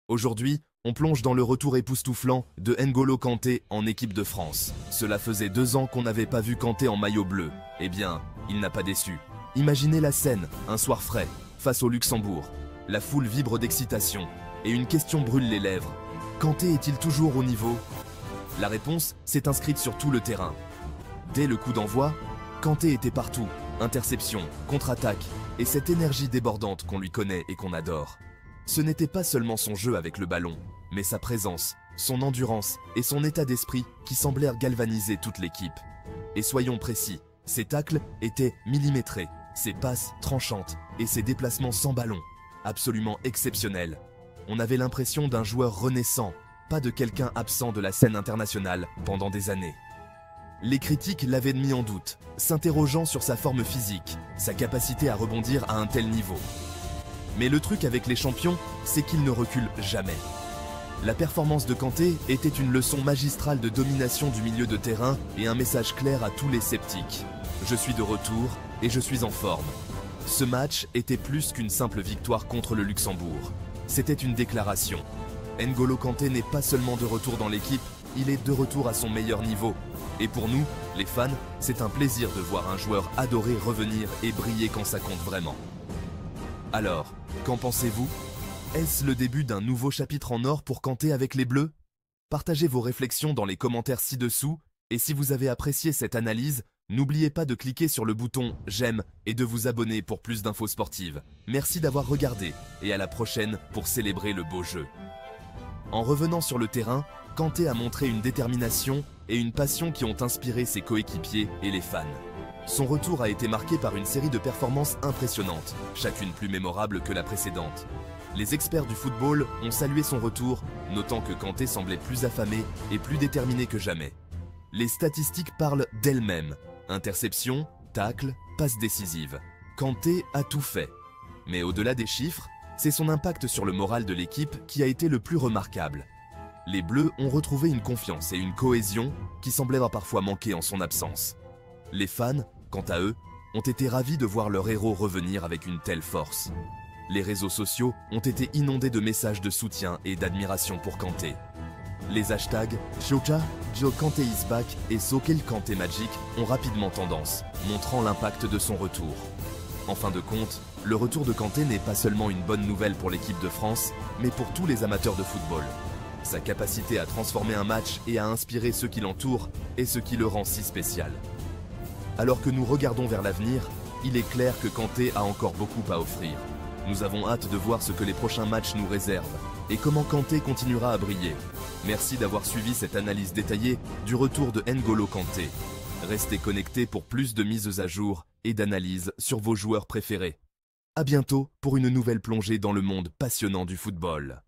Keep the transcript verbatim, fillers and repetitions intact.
Aujourd'hui, on plonge dans le retour époustouflant de N'Golo Kanté en équipe de France. Cela faisait deux ans qu'on n'avait pas vu Kanté en maillot bleu. Eh bien, il n'a pas déçu. Imaginez la scène, un soir frais, face au Luxembourg. La foule vibre d'excitation, et une question brûle les lèvres. Kanté est-il toujours au niveau? La réponse s'est inscrite sur tout le terrain. Dès le coup d'envoi, Kanté était partout. Interception, contre-attaque, et cette énergie débordante qu'on lui connaît et qu'on adore. Ce n'était pas seulement son jeu avec le ballon, mais sa présence, son endurance et son état d'esprit qui semblèrent galvaniser toute l'équipe. Et soyons précis, ses tacles étaient millimétrés, ses passes tranchantes et ses déplacements sans ballon, absolument exceptionnels. On avait l'impression d'un joueur renaissant, pas de quelqu'un absent de la scène internationale pendant des années. Les critiques l'avaient mis en doute, s'interrogeant sur sa forme physique, sa capacité à rebondir à un tel niveau. Mais le truc avec les champions, c'est qu'ils ne reculent jamais. La performance de Kanté était une leçon magistrale de domination du milieu de terrain et un message clair à tous les sceptiques. Je suis de retour et je suis en forme. Ce match était plus qu'une simple victoire contre le Luxembourg. C'était une déclaration. N'Golo Kanté n'est pas seulement de retour dans l'équipe, il est de retour à son meilleur niveau. Et pour nous, les fans, c'est un plaisir de voir un joueur adoré revenir et briller quand ça compte vraiment. Alors, qu'en pensez-vous? Est-ce le début d'un nouveau chapitre en or pour Kanté avec les Bleus? Partagez vos réflexions dans les commentaires ci-dessous, et si vous avez apprécié cette analyse, n'oubliez pas de cliquer sur le bouton « J'aime » et de vous abonner pour plus d'infos sportives. Merci d'avoir regardé, et à la prochaine pour célébrer le beau jeu. En revenant sur le terrain, Kanté a montré une détermination et une passion qui ont inspiré ses coéquipiers et les fans. Son retour a été marqué par une série de performances impressionnantes, chacune plus mémorable que la précédente. Les experts du football ont salué son retour, notant que Kanté semblait plus affamé et plus déterminé que jamais. Les statistiques parlent d'elles-mêmes. Interception, tacle, passe décisive. Kanté a tout fait. Mais au-delà des chiffres, c'est son impact sur le moral de l'équipe qui a été le plus remarquable. Les Bleus ont retrouvé une confiance et une cohésion qui semblaient parfois manquer en son absence. Les fans, quant à eux, ont été ravis de voir leur héros revenir avec une telle force. Les réseaux sociaux ont été inondés de messages de soutien et d'admiration pour Kanté. Les hashtags Chocha, Joe Kanté is back et Sokel Kanté Magic ont rapidement tendance, montrant l'impact de son retour. En fin de compte, le retour de Kanté n'est pas seulement une bonne nouvelle pour l'équipe de France, mais pour tous les amateurs de football. Sa capacité à transformer un match et à inspirer ceux qui l'entourent est ce qui le rend si spécial. Alors que nous regardons vers l'avenir, il est clair que Kanté a encore beaucoup à offrir. Nous avons hâte de voir ce que les prochains matchs nous réservent et comment Kanté continuera à briller. Merci d'avoir suivi cette analyse détaillée du retour de N'Golo Kanté. Restez connectés pour plus de mises à jour et d'analyses sur vos joueurs préférés. À bientôt pour une nouvelle plongée dans le monde passionnant du football.